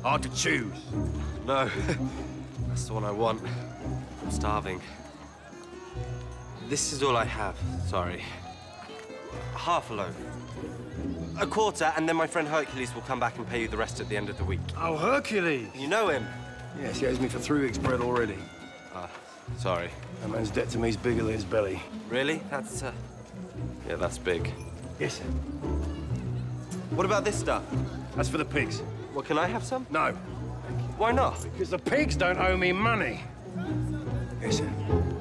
Hard to choose. No, that's the one I want. I'm starving. This is all I have, sorry. Half a loaf. A quarter, and then my friend Hercules will come back and pay you the rest at the end of the week. Oh, Hercules! You know him? Yes, he owes me for 3 weeks' bread already. Sorry. That man's debt to me is bigger than his belly. Really? That's, yeah, that's big. Yes, sir. What about this stuff? That's for the pigs. Well, can I have some? No, Why not? because the pigs don't owe me money. Yes, sir.